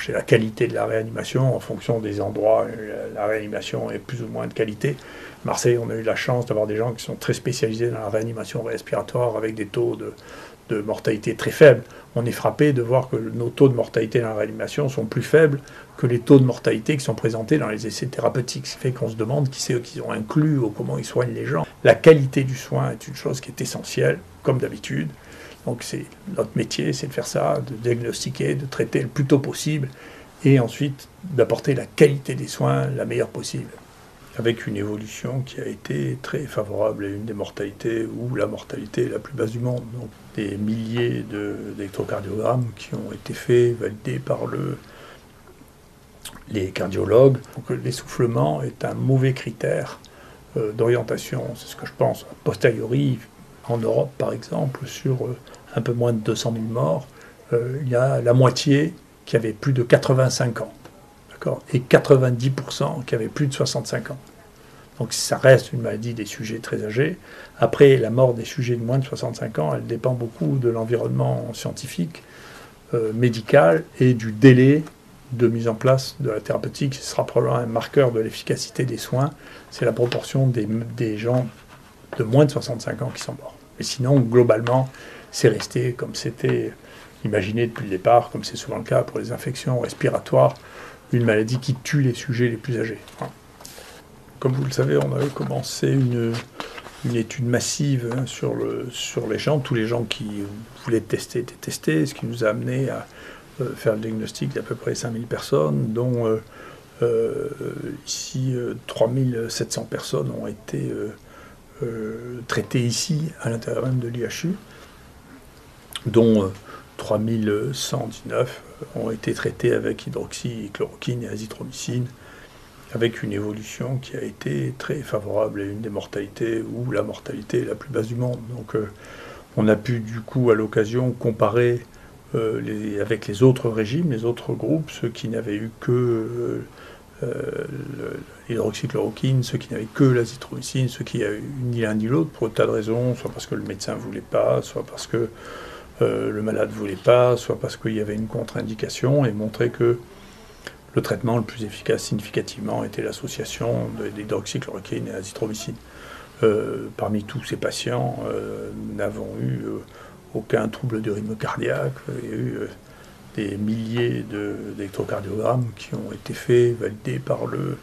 c'est la qualité de la réanimation. En fonction des endroits, la réanimation est plus ou moins de qualité. Marseille, on a eu la chance d'avoir des gens qui sont très spécialisés dans la réanimation respiratoire avec des taux de mortalité très faibles. On est frappé de voir que nos taux de mortalité dans la réanimation sont plus faibles que les taux de mortalité qui sont présentés dans les essais thérapeutiques. Ce qui fait qu'on se demande qui c'est qu'ils ont inclus ou comment ils soignent les gens. La qualité du soin est une chose qui est essentielle, comme d'habitude. Donc c'est notre métier, c'est de faire ça, de diagnostiquer, de traiter le plus tôt possible, et ensuite d'apporter la qualité des soins la meilleure possible, avec une évolution qui a été très favorable à une des mortalités, ou la mortalité la plus basse du monde. Donc des milliers d'électrocardiogrammes qui ont été faits, validés par les cardiologues. Donc l'essoufflement est un mauvais critère d'orientation, c'est ce que je pense. A posteriori, en Europe par exemple, sur un peu moins de 200 000 morts, il y a la moitié qui avait plus de 85 ans, d'accord, et 90% qui avaient plus de 65 ans. Donc ça reste une maladie des sujets très âgés. Après, la mort des sujets de moins de 65 ans, elle dépend beaucoup de l'environnement scientifique, médical, et du délai de mise en place de la thérapeutique. Ce sera probablement un marqueur de l'efficacité des soins. C'est la proportion des gens de moins de 65 ans qui sont morts. Mais sinon, globalement, c'est resté comme c'était imaginé depuis le départ, comme c'est souvent le cas pour les infections respiratoires, une maladie qui tue les sujets les plus âgés. Comme vous le savez, on avait commencé une étude massive sur les gens. Tous les gens qui voulaient tester étaient testés, ce qui nous a amené à faire le diagnostic d'à peu près 5000 personnes, dont ici 3700 personnes ont été traitées ici, à l'intérieur même de l'IHU, dont 3119 ont été traités avec hydroxychloroquine et azithromycine, avec une évolution qui a été très favorable à une des mortalités, ou la mortalité la plus basse du monde. Donc on a pu du coup à l'occasion comparer avec les autres régimes, les autres groupes, ceux qui n'avaient eu que l'hydroxychloroquine, ceux qui n'avaient que l'azithromycine, ceux qui n'avaient eu ni l'un ni l'autre pour un tas de raisons, soit parce que le médecin ne voulait pas, soit parce que le malade ne voulait pas, soit parce qu'il y avait une contre-indication, et montrer que le traitement le plus efficace significativement était l'association d'hydroxychloroquine et azithromycine. Parmi tous ces patients, nous n'avons eu aucun trouble du rythme cardiaque. Il y a eu des milliers d'électrocardiogrammes qui ont été faits, validés par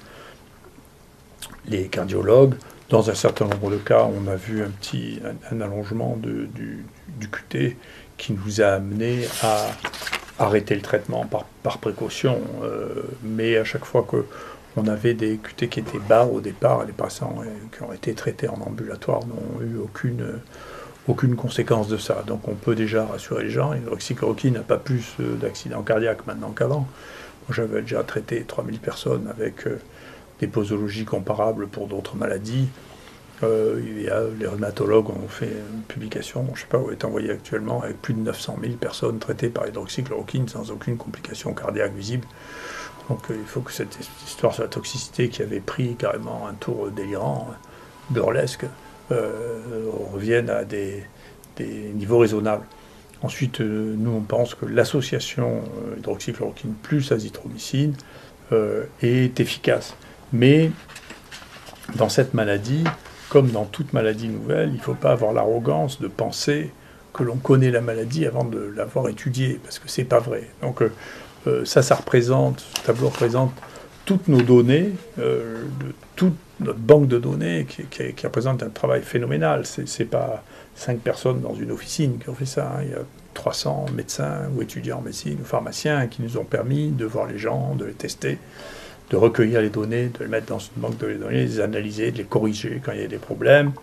les cardiologues. Dans un certain nombre de cas, on a vu un allongement du QT qui nous a amené à arrêter le traitement par précaution. Mais à chaque fois qu'on avait des QT qui étaient bas au départ, les patients qui ont été traités en ambulatoire n'ont eu aucune conséquence de ça. Donc on peut déjà rassurer les gens. L'hydroxychloroquine n'a pas plus d'accidents cardiaques maintenant qu'avant. Moi, j'avais déjà traité 3000 personnes avec des posologies comparables pour d'autres maladies. Les rhumatologues ont fait une publication, je ne sais pas où elle est envoyée actuellement, avec plus de 900 000 personnes traitées par hydroxychloroquine sans aucune complication cardiaque visible. Donc il faut que cette histoire sur la toxicité qui avait pris carrément un tour délirant, burlesque, revienne à des niveaux raisonnables. Ensuite, nous on pense que l'association hydroxychloroquine plus azithromycine est efficace. Mais dans cette maladie, comme dans toute maladie nouvelle, il ne faut pas avoir l'arrogance de penser que l'on connaît la maladie avant de l'avoir étudiée, parce que ce n'est pas vrai. Donc ce tableau représente toutes nos données, toute notre banque de données qui représente un travail phénoménal. Ce n'est pas 5 personnes dans une officine qui ont fait ça. Il y a 300 médecins ou étudiants en médecine ou pharmaciens qui nous ont permis de voir les gens, de les tester, de recueillir les données, de les mettre dans une banque de données, de les analyser, de les corriger quand il y a des problèmes.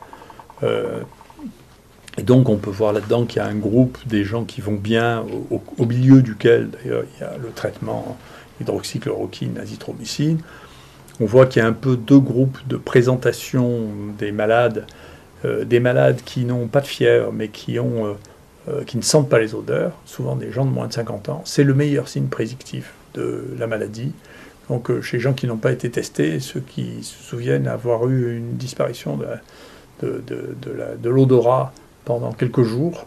Et donc on peut voir là-dedans qu'il y a un groupe des gens qui vont bien, au milieu duquel d'ailleurs il y a le traitement hydroxychloroquine, azithromycine. On voit qu'il y a un peu deux groupes de présentation des malades qui n'ont pas de fièvre mais qui ne sentent pas les odeurs, souvent des gens de moins de 50 ans. C'est le meilleur signe prédictif de la maladie. Donc chez les gens qui n'ont pas été testés, ceux qui se souviennent avoir eu une disparition de l'odorat pendant quelques jours,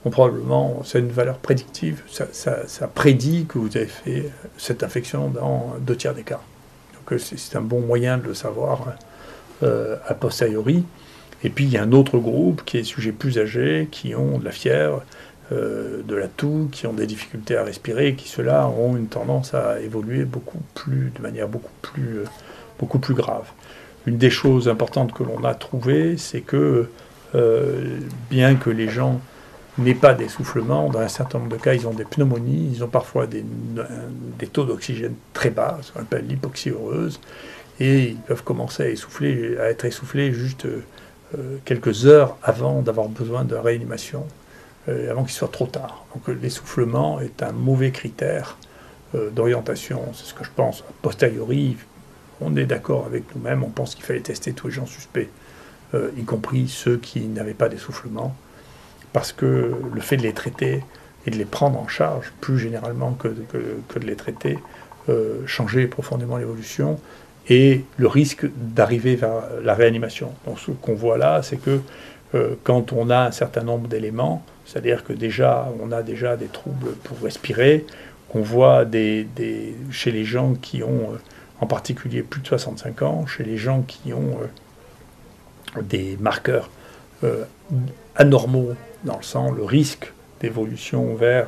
probablement, ça a une valeur prédictive, ça prédit que vous avez fait cette infection dans 2/3 des cas. Donc c'est un bon moyen de le savoir a posteriori. Et puis il y a un autre groupe qui est des sujets plus âgés, qui ont de la fièvre, de la toux, qui ont des difficultés à respirer, qui ceux-là auront une tendance à évoluer de manière beaucoup plus grave. Une des choses importantes que l'on a trouvées, c'est que bien que les gens n'aient pas d'essoufflement, dans un certain nombre de cas, ils ont des pneumonies, ils ont parfois des taux d'oxygène très bas, ce qu'on appelle l'hypoxie heureuse, et ils peuvent commencer à être essoufflés juste quelques heures avant d'avoir besoin de réanimation, avant qu'il soit trop tard. Donc l'essoufflement est un mauvais critère d'orientation, c'est ce que je pense. A posteriori, on est d'accord avec nous-mêmes, on pense qu'il fallait tester tous les gens suspects, y compris ceux qui n'avaient pas d'essoufflement, parce que le fait de les traiter et de les prendre en charge, plus généralement que de les traiter, changeait profondément l'évolution et le risque d'arriver vers la réanimation. Donc ce qu'on voit là, c'est que quand on a un certain nombre d'éléments, c'est-à-dire que on a déjà des troubles pour respirer, on voit chez les gens qui ont en particulier plus de 65 ans, chez les gens qui ont des marqueurs anormaux dans le sang, le risque d'évolution vers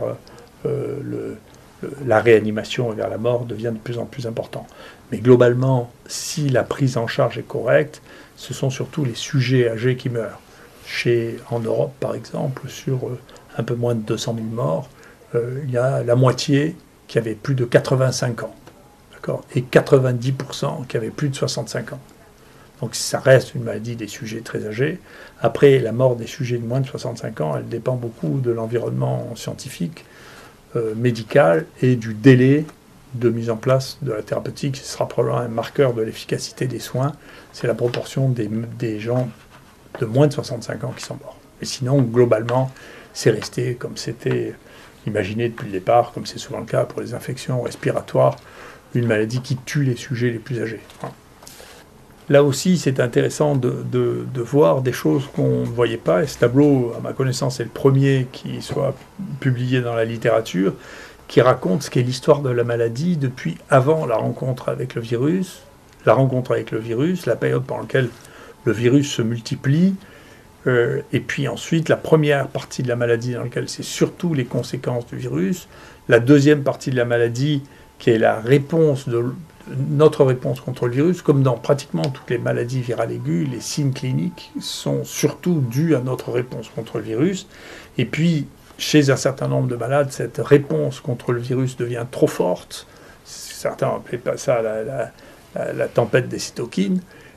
la réanimation et vers la mort devient de plus en plus important. Mais globalement, si la prise en charge est correcte, ce sont surtout les sujets âgés qui meurent. En Europe, par exemple, sur un peu moins de 200 000 morts, il y a la moitié qui avait plus de 85 ans, d'accord, et 90% qui avaient plus de 65 ans. Donc ça reste une maladie des sujets très âgés. Après, la mort des sujets de moins de 65 ans, elle dépend beaucoup de l'environnement scientifique, médical et du délai de mise en place de la thérapeutique. Ce sera probablement un marqueur de l'efficacité des soins. C'est la proportion des gens de moins de 65 ans qui sont morts. Et sinon, globalement, c'est resté comme c'était imaginé depuis le départ, comme c'est souvent le cas pour les infections respiratoires, une maladie qui tue les sujets les plus âgés. Là aussi, c'est intéressant de voir des choses qu'on ne voyait pas. Et ce tableau, à ma connaissance, est le premier qui soit publié dans la littérature, qui raconte ce qu'est l'histoire de la maladie depuis avant la rencontre avec le virus, la période pendant laquelle le virus se multiplie, et puis ensuite la première partie de la maladie dans laquelle c'est surtout les conséquences du virus, la deuxième partie de la maladie qui est notre réponse contre le virus, comme dans pratiquement toutes les maladies virales aiguës, les signes cliniques sont surtout dus à notre réponse contre le virus. Et puis, chez un certain nombre de malades, cette réponse contre le virus devient trop forte. Certains appelaient ça la tempête des cytokines.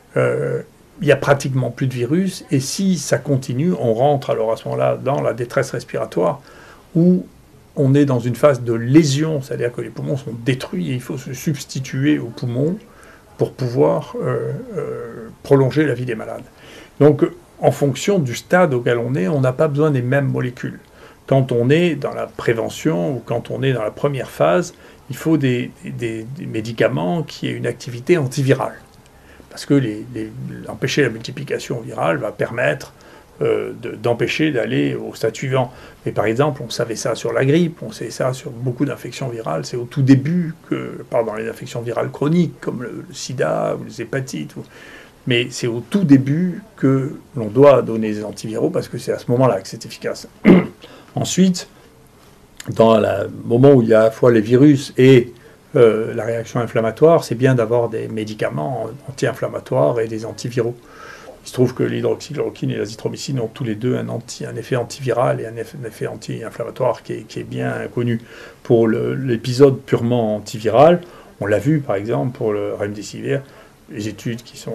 Il n'y a pratiquement plus de virus. Et si ça continue, on rentre alors à ce moment-là dans la détresse respiratoire où on est dans une phase de lésion, c'est-à-dire que les poumons sont détruits et il faut se substituer aux poumons pour pouvoir prolonger la vie des malades. Donc, en fonction du stade auquel on est, on n'a pas besoin des mêmes molécules. Quand on est dans la prévention ou quand on est dans la première phase, il faut des médicaments qui aient une activité antivirale. Parce que empêcher la multiplication virale va permettre d'empêcher d'aller au stade suivant. Mais par exemple, on savait ça sur la grippe, on sait ça sur beaucoup d'infections virales. C'est au tout début dans les infections virales chroniques, comme le sida ou les hépatites. Mais c'est au tout début que l'on doit donner des antiviraux, parce que c'est à ce moment-là que c'est efficace. Ensuite, dans le moment où il y a à la fois les virus et la réaction inflammatoire, c'est bien d'avoir des médicaments anti-inflammatoires et des antiviraux. Il se trouve que l'hydroxychloroquine et l'azithromycine ont tous les deux un effet antiviral et un effet anti-inflammatoire qui est bien connu. Pour l'épisode purement antiviral, on l'a vu par exemple pour le remdesivir, les études qui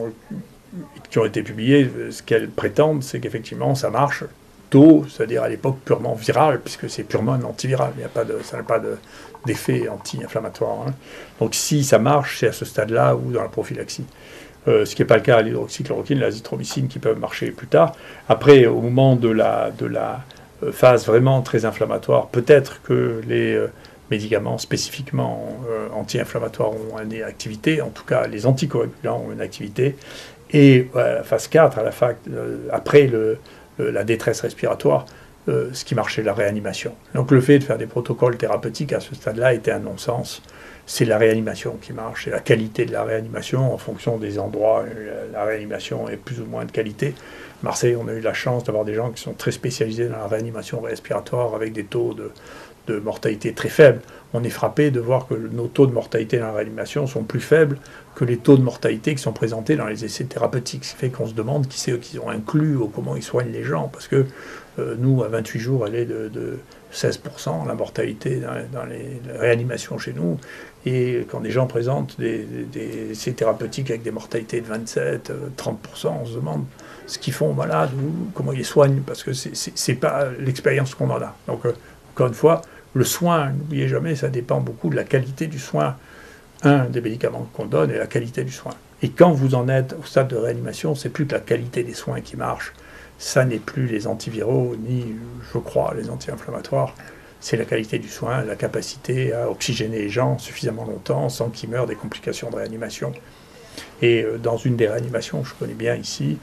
ont été publiées, ce qu'elles prétendent, c'est qu'effectivement ça marche tôt, c'est-à-dire à l'époque purement virale, puisque c'est purement un antiviral, ça n'a pas d'effet anti-inflammatoire. Donc si ça marche, c'est à ce stade-là ou dans la prophylaxie. Ce qui n'est pas le cas à l'hydroxychloroquine, l'azithromycine qui peuvent marcher plus tard. Après, au moment de la phase vraiment très inflammatoire, peut-être que les médicaments spécifiquement anti-inflammatoires ont une activité, en tout cas les anticoagulants ont une activité, et à la phase 4, après la détresse respiratoire, ce qui marchait, la réanimation. Donc le fait de faire des protocoles thérapeutiques à ce stade-là était un non-sens. C'est la réanimation qui marche, c'est la qualité de la réanimation en fonction des endroits. La réanimation est plus ou moins de qualité. Marseille, on a eu la chance d'avoir des gens qui sont très spécialisés dans la réanimation respiratoire avec des taux de mortalité très faibles. On est frappé de voir que nos taux de mortalité dans la réanimation sont plus faibles que les taux de mortalité qui sont présentés dans les essais thérapeutiques. Ce qui fait qu'on se demande qui c'est qu'ils ont inclus ou comment ils soignent les gens. Parce que nous, à 28 jours, elle est de 16%, la mortalité dans les réanimations chez nous. Et quand des gens présentent des essais thérapeutiques avec des mortalités de 27, 30%, on se demande ce qu'ils font malades ou comment ils les soignent, parce que c'est pas l'expérience qu'on en a. Donc, encore une fois, le soin, n'oubliez jamais, ça dépend beaucoup de la qualité du soin, des médicaments qu'on donne et la qualité du soin. Et quand vous en êtes au stade de réanimation, c'est plus que la qualité des soins qui marche. Ça n'est plus les antiviraux, ni, je crois, les anti-inflammatoires. C'est la qualité du soin, la capacité à oxygéner les gens suffisamment longtemps sans qu'ils meurent des complications de réanimation. Et dans une des réanimations, je connais bien ici,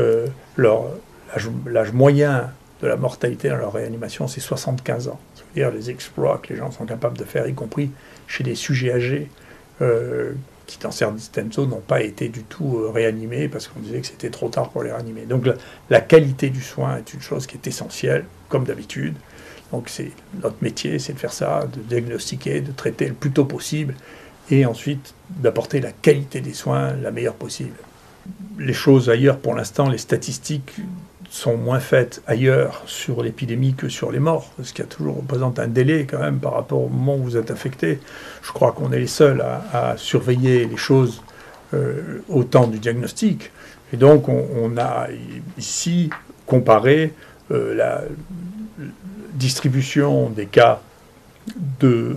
l'âge moyen de la mortalité dans leur réanimation, c'est 75 ans. Ça veut dire les exploits que les gens sont capables de faire, y compris chez des sujets âgés qui, dans certaines zones, n'ont pas été du tout réanimés parce qu'on disait que c'était trop tard pour les réanimer. Donc la qualité du soin est une chose qui est essentielle, comme d'habitude. Donc c'est notre métier, c'est de faire ça, de diagnostiquer, de traiter le plus tôt possible, et ensuite d'apporter la qualité des soins la meilleure possible. Les choses ailleurs, pour l'instant, les statistiques sont moins faites ailleurs sur l'épidémie que sur les morts, ce qui représente un délai quand même par rapport au moment où vous êtes affecté. Je crois qu'on est les seuls à surveiller les choses au temps du diagnostic. Et donc on a ici comparé la distribution des cas de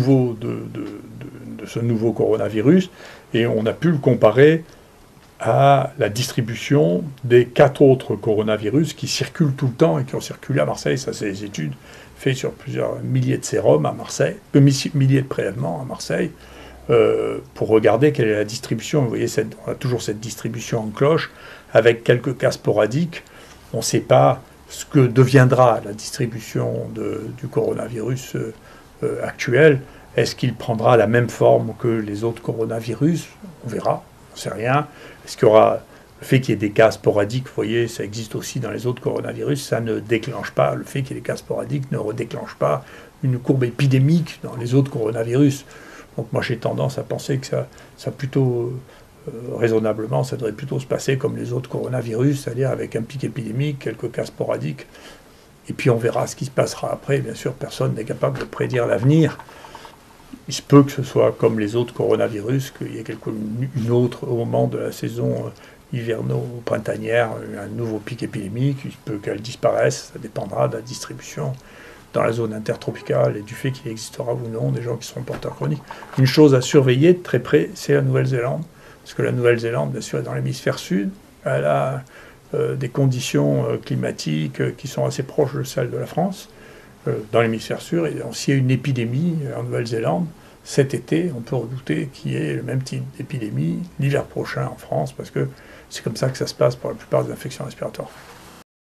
ce nouveau coronavirus, et on a pu le comparer à la distribution des 4 autres coronavirus qui circulent tout le temps et qui ont circulé à Marseille. Ça, c'est des études faites sur plusieurs milliers de sérums à Marseille, milliers de prélèvements à Marseille, pour regarder quelle est la distribution. Vous voyez, on a toujours cette distribution en cloche, avec quelques cas sporadiques. On ne sait pas ce que deviendra la distribution du coronavirus actuel. Est-ce qu'il prendra la même forme que les autres coronavirus? On verra, on ne sait rien. Est-ce qu'il y aura le fait qu'il y ait des cas sporadiques? Vous voyez, ça existe aussi dans les autres coronavirus, ça ne déclenche pas, le fait qu'il y ait des cas sporadiques ne redéclenche pas une courbe épidémique dans les autres coronavirus. Donc moi j'ai tendance à penser que ça plutôt, raisonnablement, ça devrait plutôt se passer comme les autres coronavirus, c'est-à-dire avec un pic épidémique, quelques cas sporadiques, et puis on verra ce qui se passera après. Bien sûr, personne n'est capable de prédire l'avenir. Il se peut que ce soit comme les autres coronavirus, qu'il y ait une autre, au moment de la saison hiverno-printanière, un nouveau pic épidémique. Il se peut qu'elle disparaisse, ça dépendra de la distribution dans la zone intertropicale et du fait qu'il existera ou non des gens qui seront porteurs chroniques. Une chose à surveiller de très près, c'est la Nouvelle-Zélande, parce que la Nouvelle-Zélande, bien sûr, est dans l'hémisphère sud. Elle a des conditions climatiques qui sont assez proches de celles de la France. Dans l'hémisphère sud, et s'il y a une épidémie en Nouvelle-Zélande, cet été, on peut redouter qu'il y ait le même type d'épidémie l'hiver prochain en France, parce que c'est comme ça que ça se passe pour la plupart des infections respiratoires.